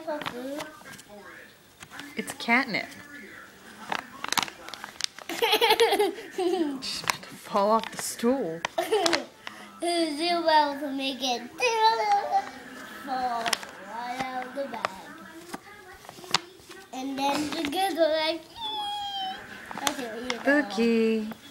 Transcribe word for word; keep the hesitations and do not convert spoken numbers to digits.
for food? It's catnip. She's about to fall off the stool. Do well to make it fall right out of the bag. And then together like, okay, you go. Bookie.